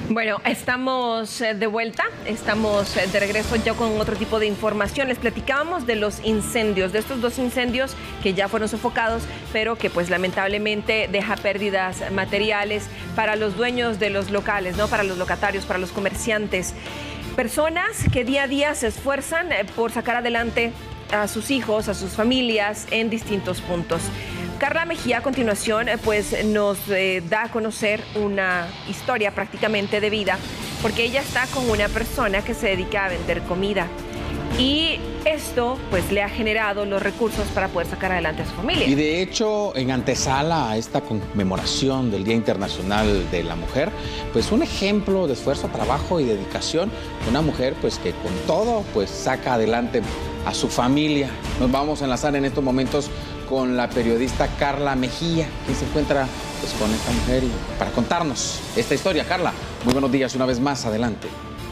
Bueno, estamos de vuelta, estamos de regreso ya con otro tipo de información. Les platicábamos de los incendios, de estos dos incendios que ya fueron sofocados, pero que pues lamentablemente deja pérdidas materiales para los dueños de los locales, ¿no? Para los locatarios, para los comerciantes. Personas que día a día se esfuerzan por sacar adelante a sus hijos, a sus familias en distintos puntos. Carla Mejía a continuación pues nos da a conocer una historia prácticamente de vida, porque ella está con una persona que se dedica a vender comida y esto pues le ha generado los recursos para poder sacar adelante a su familia. Y de hecho, en antesala a esta conmemoración del Día Internacional de la Mujer, pues un ejemplo de esfuerzo, trabajo y dedicación, una mujer pues que con todo pues saca adelante a su familia. Nos vamos a enlazar en estos momentos con la periodista Carla Mejía, quien se encuentra pues con esta mujer y para contarnos esta historia. Carla, muy buenos días una vez más, adelante.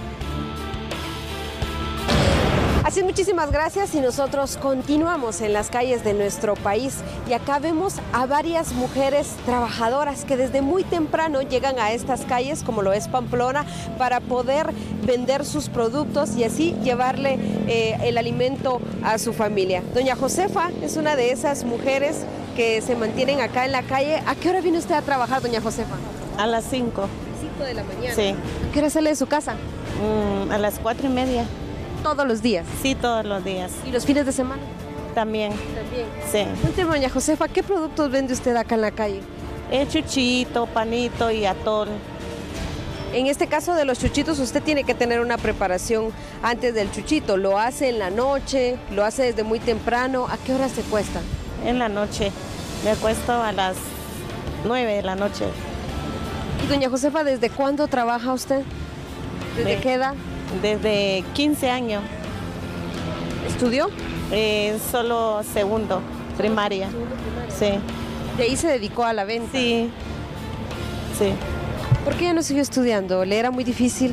Así es, muchísimas gracias y nosotros continuamos en las calles de nuestro país y acá vemos a varias mujeres trabajadoras que desde muy temprano llegan a estas calles, como lo es Pamplona, para poder vender sus productos y así llevarle el alimento a su familia. Doña Josefa es una de esas mujeres que se mantienen acá en la calle. ¿A qué hora viene usted a trabajar, doña Josefa? A las 5. 5 de la mañana. Sí. ¿A qué hora sale de su casa? A las 4:30. Todos los días. Sí, todos los días. ¿Y los fines de semana? También. También. Sí. Cuénteme, doña Josefa, ¿qué productos vende usted acá en la calle? Chuchito, panito y atol. En este caso de los chuchitos, usted tiene que tener una preparación antes del chuchito. ¿Lo hace en la noche? ¿Lo hace desde muy temprano? ¿A qué hora se cuesta? En la noche. Me acuesto a las 9 de la noche. Y doña Josefa, ¿desde cuándo trabaja usted? ¿Desde qué edad? Desde 15 años. ¿Estudió? Solo segundo, primaria. Sí. ¿De ahí se dedicó a la venta? Sí. Sí. ¿Por qué ya no siguió estudiando? ¿Le era muy difícil?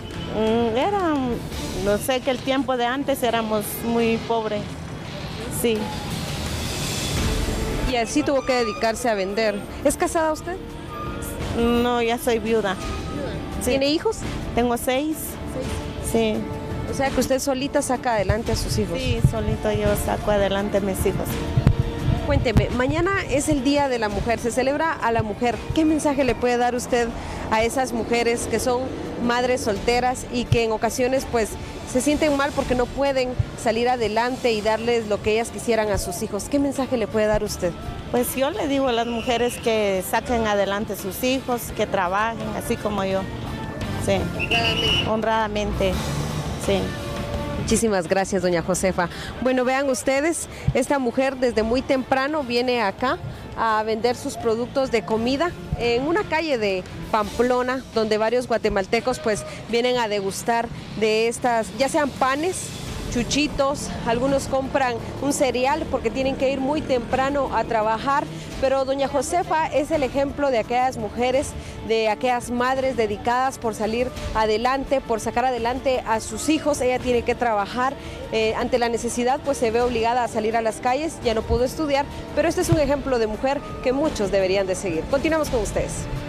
No sé, que el tiempo de antes éramos muy pobres. Sí. Y así tuvo que dedicarse a vender. ¿Es casada usted? No, ya soy viuda. Sí. ¿Tiene hijos? Tengo 6. Sí. O sea que usted solita saca adelante a sus hijos. Sí, solito yo saco adelante a mis hijos. Cuénteme, mañana es el Día de la Mujer, se celebra a la mujer. ¿Qué mensaje le puede dar usted a esas mujeres que son madres solteras y que en ocasiones pues se sienten mal porque no pueden salir adelante y darles lo que ellas quisieran a sus hijos? ¿Qué mensaje le puede dar usted? Pues yo le digo a las mujeres que saquen adelante a sus hijos, que trabajen así como yo. Sí. Honradamente. Sí. Muchísimas gracias, doña Josefa. Bueno, vean ustedes, esta mujer desde muy temprano viene acá a vender sus productos de comida en una calle de Pamplona, donde varios guatemaltecos pues vienen a degustar de estas, ya sean panes, chuchitos, algunos compran un cereal porque tienen que ir muy temprano a trabajar, pero doña Josefa es el ejemplo de aquellas mujeres, de aquellas madres dedicadas por salir adelante, por sacar adelante a sus hijos. Ella tiene que trabajar, ante la necesidad pues se ve obligada a salir a las calles, ya no pudo estudiar, pero este es un ejemplo de mujer que muchos deberían de seguir. Continuamos con ustedes.